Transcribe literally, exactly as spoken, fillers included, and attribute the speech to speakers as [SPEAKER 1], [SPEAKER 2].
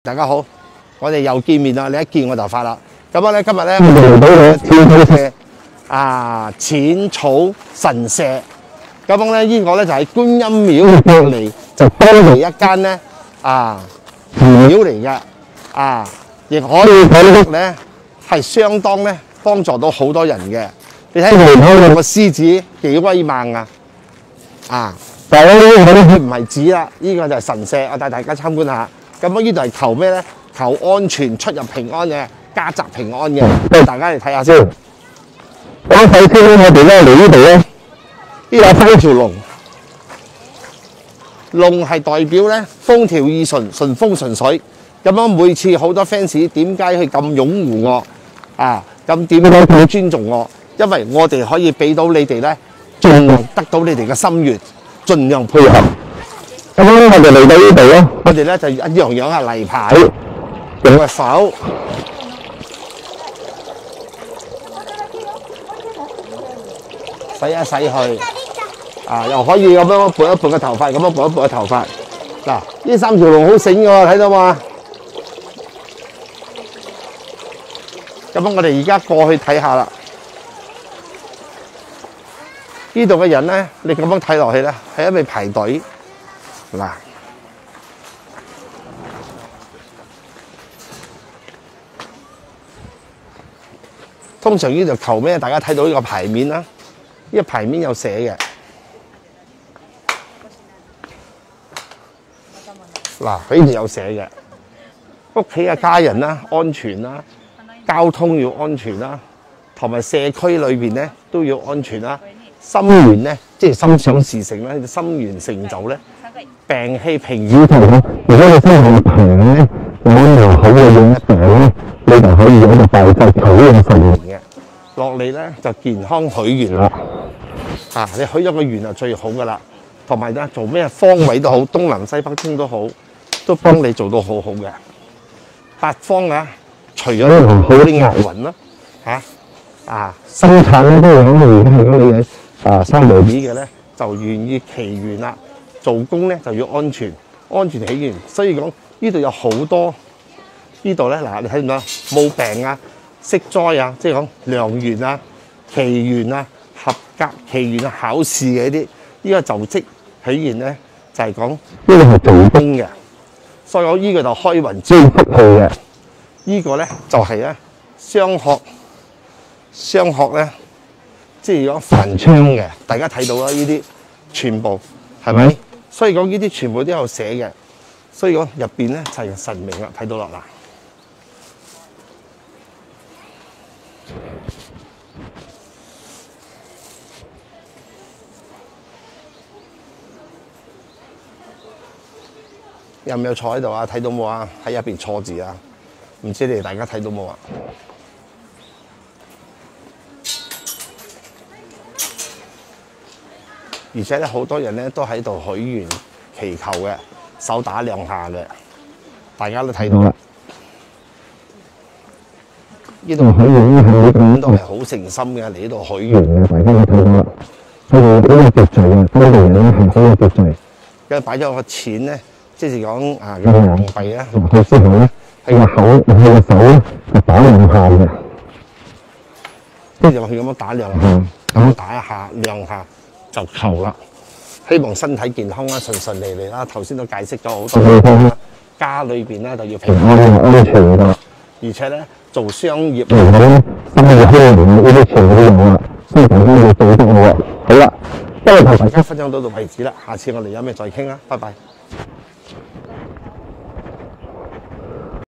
[SPEAKER 1] 大家好，我哋又見面啦！你一見我就發啦。咁啊咧，今日咧我哋嚟到嘅天土嘅啊淺草神社。咁樣咧，呢個咧就係觀音廟隔離，就多嚟一間咧啊廟嚟嘅啊，亦可以睇到咧係相當咧幫助到好多人嘅。你睇門口有個獅子幾威猛啊！啊，但係咧呢個咧佢唔係紙啦，呢個就係神社，我帶大家參觀下。咁啊，呢度係求咩咧？求安全出入平安嘅，家宅平安嘅。俾大家嚟睇下先。咁首先咧，我哋咧嚟呢度咧，呢度有三條龍。龍係代表咧風調雨順、順風順水。咁樣每次好多 fans 點解佢咁擁護我啊？咁點解咁尊重我？因為我哋可以俾到你哋咧，盡量得到你哋嘅心願，盡量配合。咁樣我哋嚟到呢度咧，我哋咧就一樣樣嘅例牌，用個手洗一洗佢，啊又可以咁樣撥一撥個頭髮，咁樣撥一撥個頭髮。嗱，呢三條龍好醒嘅喎，睇到嘛？咁樣我哋而家過去睇下啦。呢度嘅人咧，你咁樣睇落去咧，係因為排隊。嗱，通常呢度求咩？大家睇到呢個牌面啦，呢個牌面有寫嘅。嗱，呢度有寫嘅，屋企嘅家人啦，安全啦，交通要安全啦，同埋社區裏邊咧都要安全啦。心願咧，即係心想事成咧，心願成就咧。病氣平安同咧，如果你心係平咧，有良好嘅用一病咧，你就可以喺度拜佛求呢個神嘅。落嚟咧就健康許願啦，啊！你許咗個願就最好噶啦，同埋咧做咩方位都好，東南西北東都好，都幫你做到好好嘅。八方啊，除咗良好啲押韻啦，嚇啊，生產咧都有咁嘅，如果你喺啊三無子嘅咧，就願意祈願啦。做工咧就要安全，安全起源。所以講呢度有好多，呢度咧嗱，你睇唔到冇病啊、息災啊，即係講良緣啊、祈願啊、合格祈願啊、考試嘅呢啲，呢個就職起源咧就係講呢個係做工嘅。所以講呢個就開運招福氣嘅。呢個咧就係咧雙學，雙學咧即係講繁昌嘅。大家睇到啦，呢啲全部係咪？所以講呢啲全部都有寫嘅，所以講入邊咧就係神明啦，睇到啦嗱。有冇坐喺度啊？睇到冇啊？喺入邊錯字啊？唔知你哋大家睇到冇啊？而且咧，好多人咧都喺度許願祈求嘅，手打兩下嘅，大家都睇到啦。呢度許願咧係咁都係好誠心嘅，嚟呢度許願嘅，大家都睇到啦。佢哋好有秩序嘅，當地人咧係好有秩序。跟住擺咗個錢咧，即係講啊個硬幣咧落去之後咧，喺個口喺個手咧就打兩下嘅，跟住落去咁樣打兩下，咁樣打一下兩下。就求啦，希望身體健康啦，順順利利啦。頭先都解釋咗好多啦，家裏邊咧就要平安安全㗎。而且咧做商業嚟講咧，新嘅開年呢啲全部都有啦，所以大家要做得好啊。好啦，今日同大家分享到到為止啦，下次我哋有咩再傾啦，拜拜。